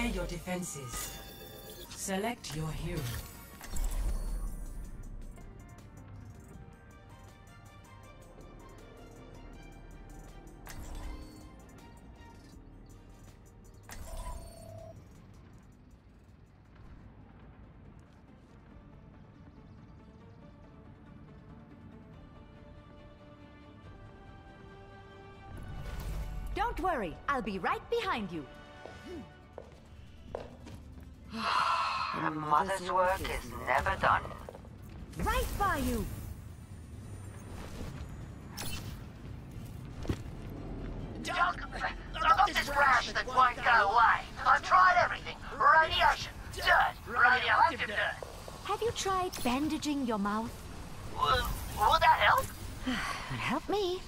your defenses. Select your hero. Don't worry, I'll be right behind you. A mother's work is never done. Right by you! Not this rash that won't go away. I've tried everything. Radiation, dirt, radioactive dirt. Have you tried bandaging your mouth? Would that help? Would help me.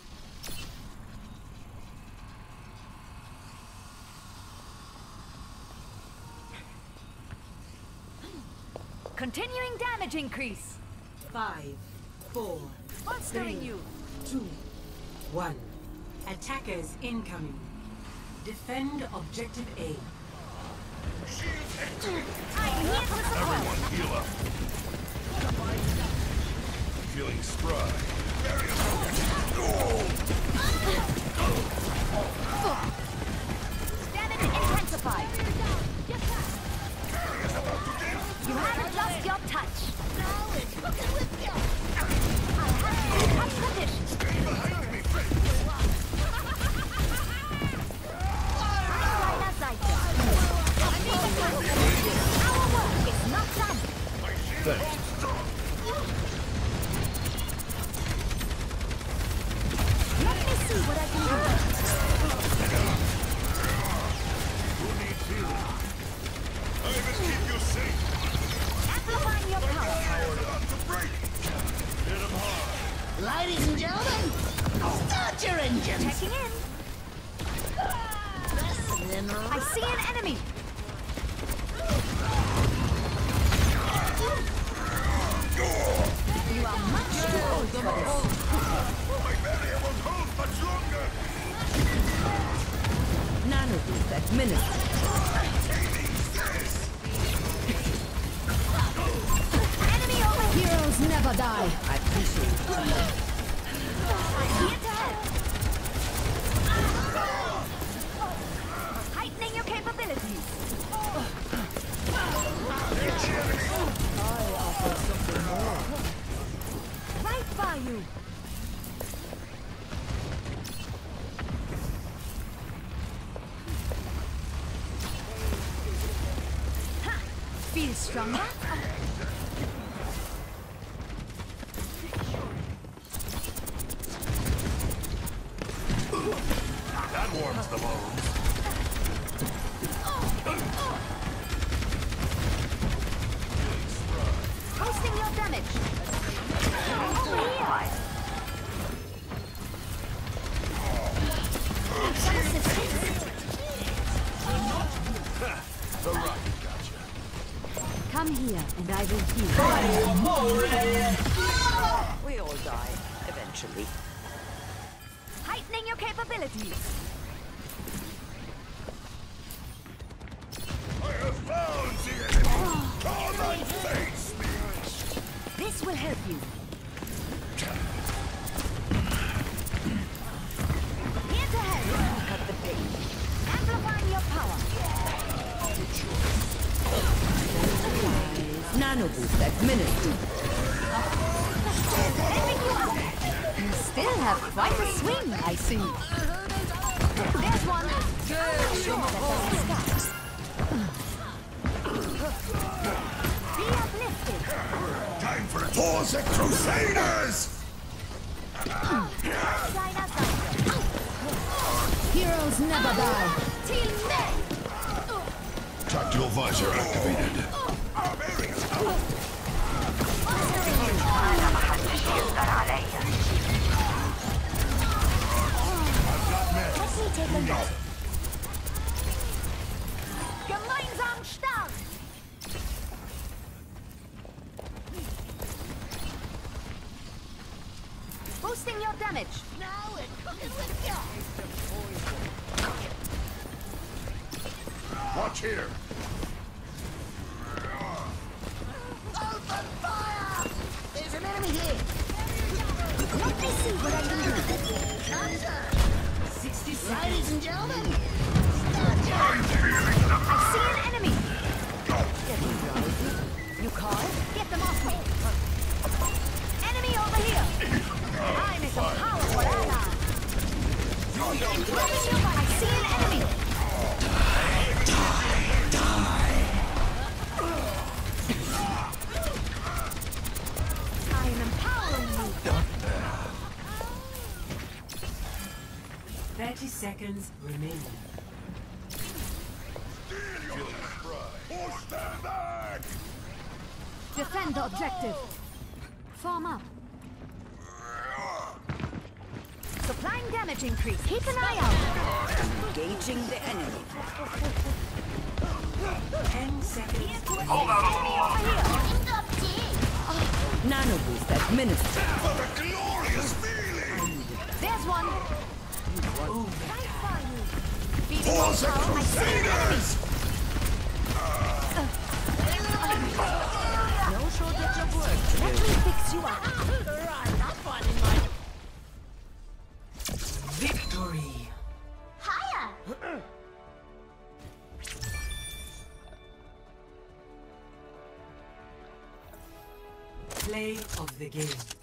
Continuing damage increase. 5, 4, Monstering 3, you. 2, 1. Attackers incoming. Defend objective A. I'm here for support. Everyone heal up. Feeling spry. Damage intensified. You haven't lost your touch. Now it's cooking with you. I'll have you in touch condition. Stay behind me, friend. Kleiner Seite. Our work is not done. Thanks. Let me see what I can do. Who needs healing? I will keep you safe. Amplifying your power. Power about to break. Hit him hard. Ladies and gentlemen, start your engines! Checking in. I see an enemy. You are much too old for this. My barrier won't hold much longer. Nanoboost administered. Enemy over here. Heroes never die. I appreciate it. Here to help. Heightening your capabilities. I offer something more. Right by you. Ha! Feel stronger? That warms the bones. Boosting your damage. Over here. Some assistance. The rocket gotcha. Come here, and I will heal. We all die, eventually. Heightening your capabilities. I have found the enemy. Come and face me. This will help you. Here to help. Cut the bait. Amplifying your power. Nanoboost administered. Helping you up. You still have quite a swing, I see. There's one. Be uplifted. Time for for the Crusaders. Kleiner Seite. Heroes never die. Till May. Tactical visor activated. Let me take a look. Gemeinsam stark. Boosting your damage. Now we're cooking with you. Watch here. see what I can do. 60 seconds. Ladies and gentlemen, I see an enemy. Getting drowsy. You call? Get them off me. Enemy over here. I'm as a powerful ally. I see an enemy. I am empowering you. 30 seconds remaining. Or stand back! Defend the objective. Form up. Supplying damage increase. Keep an eye out. Engaging the enemy. 10 seconds. Hold out a little longer. Nano boost administered. For the glorious feeling! There's one. Feeding For on the power. I see an enemy. Crusaders! No shortage of work. Let me fix you up. Victory. Higher. Play of the game.